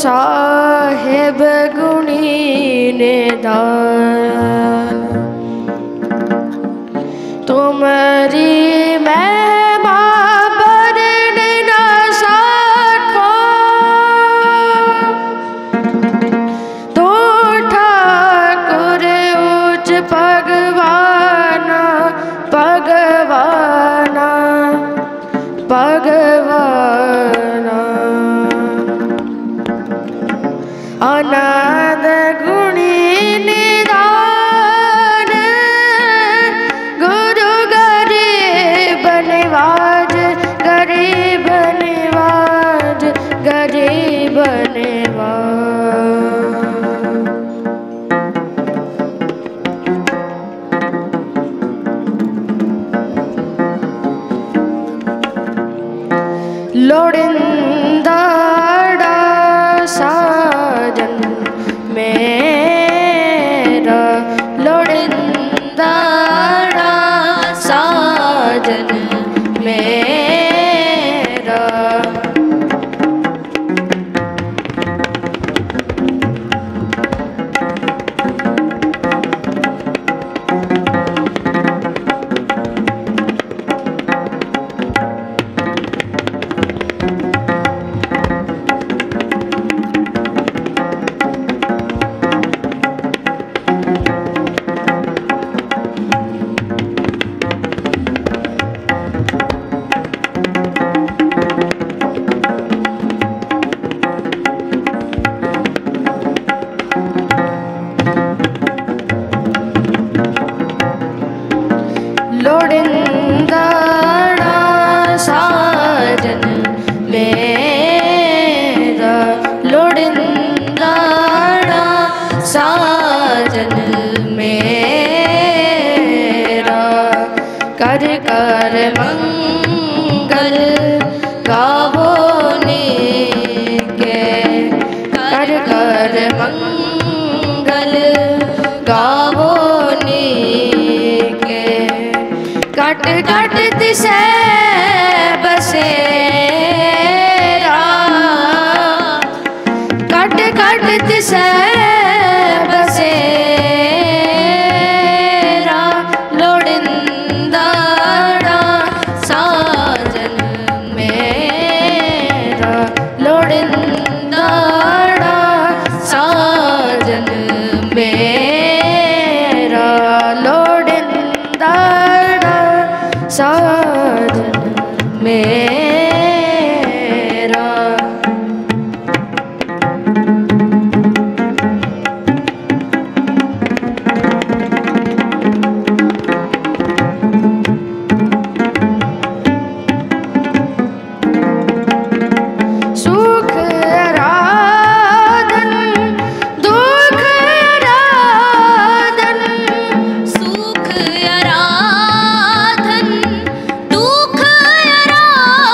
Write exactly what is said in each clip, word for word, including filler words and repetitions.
साहेब गुणी निधान, तुम्हारी महिमा बरन न सको, तो ठाकुर उच्च भगवाना भगवाना भगवाना। अनाद गुणी निधान, गुरु गरीब निवाज गरीब निवाज गरीब निवाज। लोड़िंदाड़ा साजन मेरा, लोड़िंदाड़ा साजन मेरा। लोड़िंदाड़ा साजन मेरा, लोड़िंदाड़ा साजन मेरा। कर कर मंगल गावो नीके, कर कर मंगल गावो नीके। कट कट दिसे बसेरा, कट कट दिसे बसेरा। लोड़िंदाड़ा साजन मेरा, लोड़िंदाड़ा साजन मेरा। लोड़िंदाड़ा साजन मेरा। सुख आराधन दुख आराधन, सुख आराधन दुख आराधन।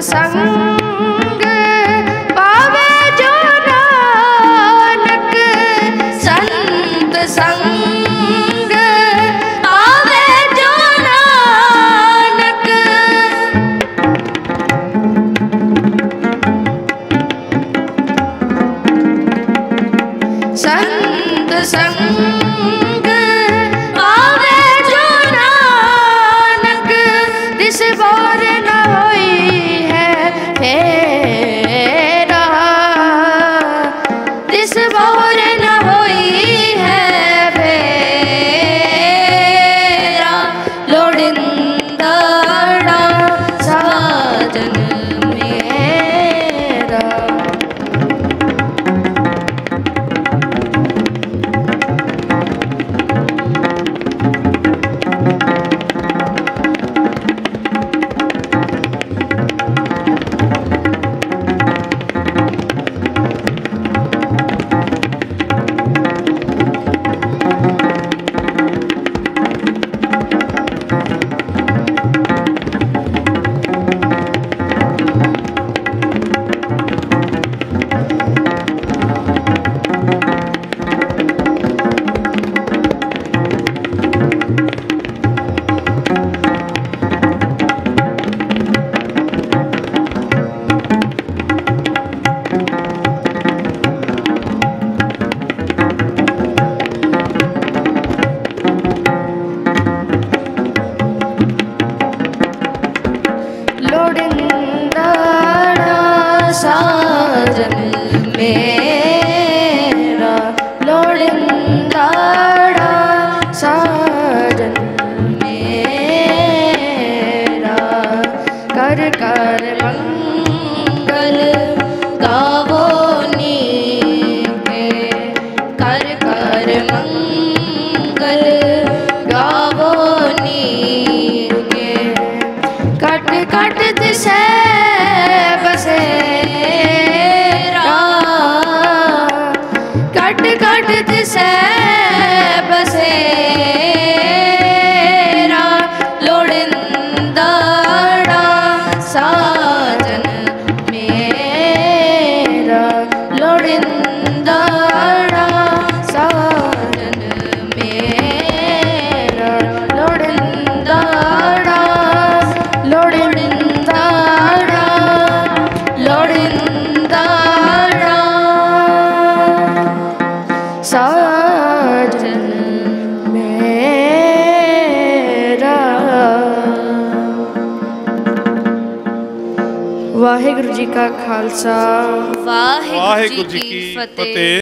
संग पावे जो नानक, संत संग पावे जो नानक। संत संग पावे जो नानक, दिस बार न होई है फेरा, दिस बार न होई है फेरा। लोड़िंदा साजन मेरा, लोड़िंदा साजन मेरा, लोड़िंदा साजन मेरा। कर कर मंगल गावो नीके, कर कर मंगल गावो नीके। कट कट दिसे बसेरा, कट कट दिसे बसेरा। लोड़िंदा साजन मेरा, लोड़िंदा साजन मेरा। लोड़िंदा लोड़िंदा लोड़िंदा साजन मेरा। वाहिगुरु जी का खालसा, वाहिगुरु जी की फतेह।